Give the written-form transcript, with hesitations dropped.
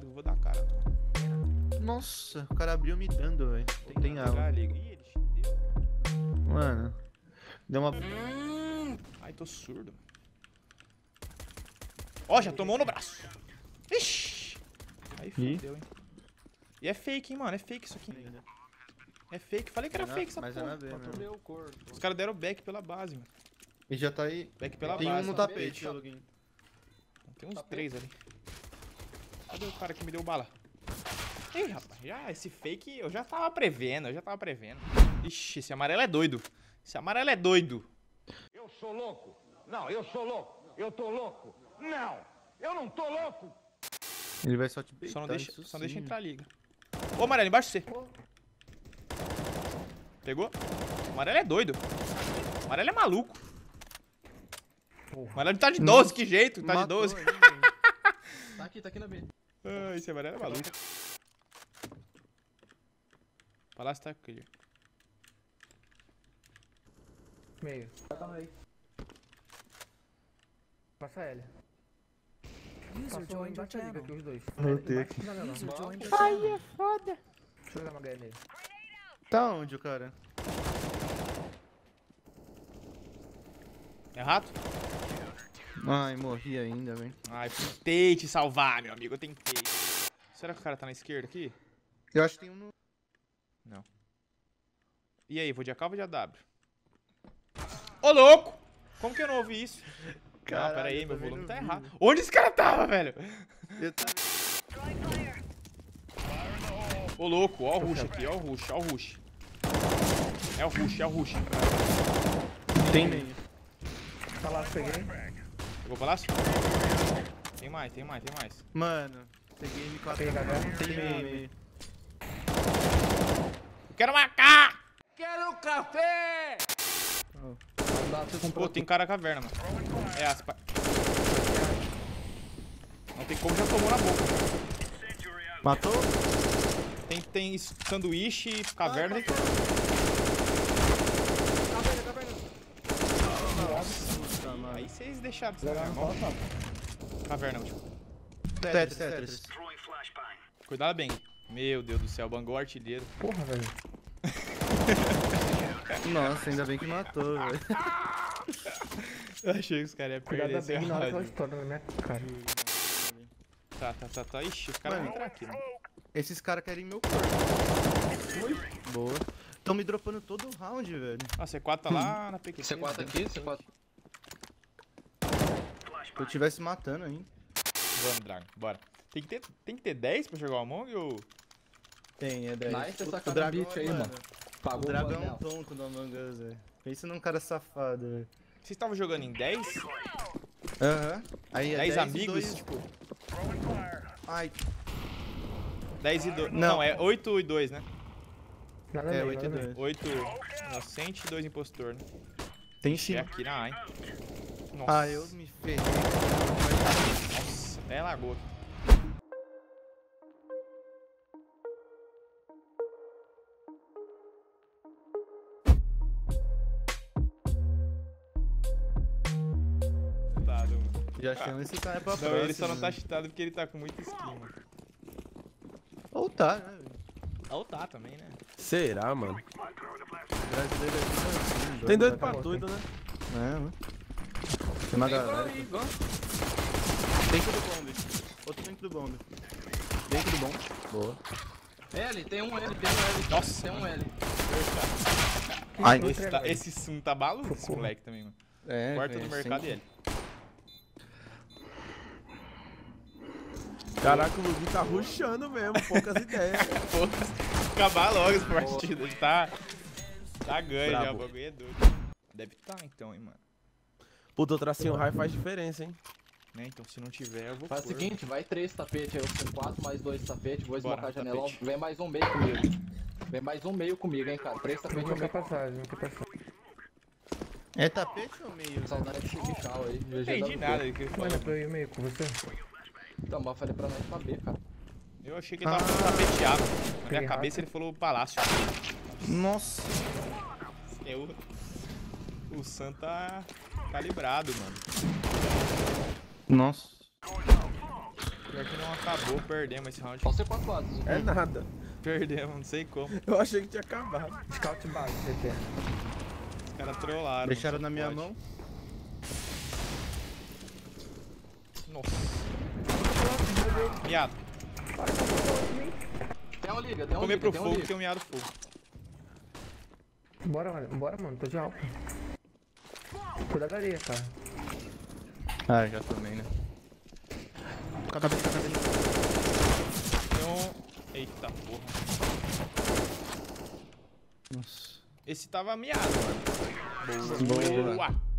ligado? Eu vou dar a cara. Nossa, o cara abriu me dando, velho. Tem algo. algo. Ih, ele te deu. Mano, deu uma... Ai, tô surdo. Ó, já tomou no braço. Ixi. Aí fudeu, hein. E é fake, hein, mano. É fake isso aqui. É fake. Falei que era fake essa mas porra. é na B, mano. Os caras deram back pela base, mano. E já tá aí. Back pela Tem base. um no tapete, Loguinho. Tem uns 3 ali. Cadê o cara que me deu bala? Ih, rapaz, já esse fake eu já tava prevendo, Ixi, esse amarelo é doido. Esse amarelo é doido. Eu sou louco. Não, eu sou louco. Eu tô louco. Não, eu não tô louco. Ele vai só te beitar. Só não deixa entrar a liga. Ô, amarelo, embaixo de você. Pegou? O amarelo é doido. O amarelo é maluco. O amarelo tá de 12, que jeito? Tá de 12. Tá aqui na B. Ah, esse amarelo é maluco. Palácio tá aqui. Meio. Tá aí. Passa L. Passou embaixo da liga aqui, os dois. Voltei aqui. Ai, é foda. Deixa eu jogar uma HL nele. Tá onde o cara? É rato? Ai, morri ainda, velho. Ai, tentei te salvar, meu amigo. Eu tentei. Será que o cara tá na esquerda aqui? Eu acho que tem um no... Não. E aí, vou de AK ou vou de AW? Ô, louco! Como que eu não ouvi isso? Caralho, não, pera aí, eu meu também volume não tá vi, errado. velho. Onde esse cara tava, velho? Eu tô... Ô, louco, ó o rush aqui, ó o rush, ó o rush. É o rush, é o rush. Tem meio. Palácio, peguei. Pegou o palácio? Tem mais. Mano, peguei M4. Peguei HH. Tem meio. Eu quero marcar! Quero café! Pô, tem cara caverna, mano. É aspa. Não tem como, já tomou na boca. Matou? Tem sanduíche, caverna. Nossa, mano. Aí vocês deixaram de sacar. Caverna, último. Tetris. Cuidado bem. Meu Deus do céu, bangou o artilheiro. Porra, velho. Nossa, ainda bem que matou, velho. Eu achei que os caras iam perder Cuidado esse bem na hora que ela rádio. estoura na minha cara. Tá. Ixi, os caras vão Mano. entrar aqui, mano. Esses caras querem meu corpo. Boa. Tão me dropando todo o round, velho. Ah, C4 tá lá na PQP. C4 aqui, C4. Se eu tivesse matando, hein. Vamos, Dragon, bora. Tem que ter 10 pra jogar o Among ou... Tem, é 10. Nice essa O cara dragão, beat aí, mano. O Pagou dragão o é um anel. tonto do Among Us, velho. Pensa num cara safado, velho. Vocês estavam jogando em 10? Aham. Aí é 10 10 amigos? e 2, tipo... Ai, 10 e 2. Não. Não, é 8 e 2, né? Nada é meio, 8 e nada meio. 2. 8 inocente e 2 impostor, né? Tem É sim. aqui na A, hein? Nossa. Ah, eu me ferrei. Nossa, é lagoa. Tá, mano. Já chama esse cara pra Não, próxima. ele só não tá né? cheatado porque ele tá com muita skin, mano. Ou tá, né, velho? Ou tá também, né? Será, mano? O brasileiro aqui tá assim, Tem doido né? pra tudo, né? É, mano. Tem uma galera. Dentro do bombe. Outro dentro do bombe. Dentro do bombe. Boa. L, tem um L. Nossa, Tem um L. Ai, Esse Sun tá maluco, esse moleque também, mano. é, Porta do velho, mercado sempre- e ele. Caraca, o Lugi tá rushando mesmo, poucas ideias. Pô, acabar logo essa partida. Ele tá ganho já, o Brabo. bagulho é doido. Deve tá então, hein, mano. Puta, o tracinho high faz diferença, hein? Né, então se não tiver, eu vou Faz o pôr. seguinte, vai 3 tapetes aí, eu com 4 mais 2 tapetes, vou Bora, esmocar a janela. tapete. Vem mais um meio comigo. Vem mais um meio comigo, hein, cara. 3 Não tapetes quer eu meio. passagem, não quer passagem. É tapete ou meio? Saudade desse bichal aí. Não entendi nada do que ele falou. Mano, pra eu ir meio com você. Então, mas eu falei pra nós pra B, cara. Eu achei que ele tava tapeteado. Na minha Peguei cabeça ele falou palácio. Nossa. É o Sun tá calibrado, mano. Nossa. Pior que não acabou, perdemos esse round. Só ser 4 bases. É nada. Perdemos, não sei como. Eu achei que tinha acabado. Scout base, CT. Os caras trollaram. Deixaram só na minha pode. mão. Nossa. Miado. Tem uma liga, Vou comer pro fogo, tem um miado fogo. Bora, mano, tô de alta. Cuidado da areia, cara. Ah, já tomei, né? Cabeça. Tem um... Eita porra. Nossa. Esse tava miado, mano. Boa. Boa.